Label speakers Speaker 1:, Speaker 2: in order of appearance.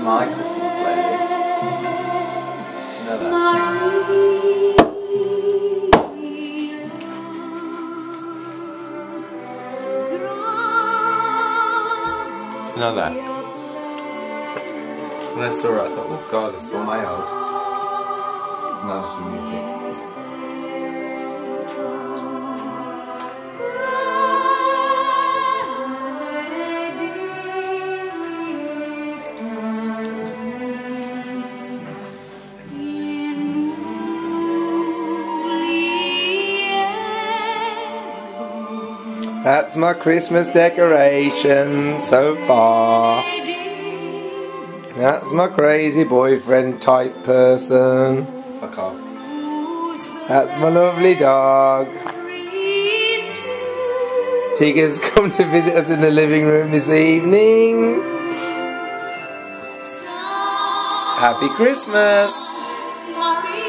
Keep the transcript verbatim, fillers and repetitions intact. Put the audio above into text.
Speaker 1: my Christmas playlist. You know that? You know that? When I saw it, I thought, oh god, this is all my old. Now it's the music. That's my Christmas decoration so far. That's my crazy boyfriend type person. Fuck off. That's my lovely dog. Tigger's come to visit us in the living room this evening. Happy Christmas!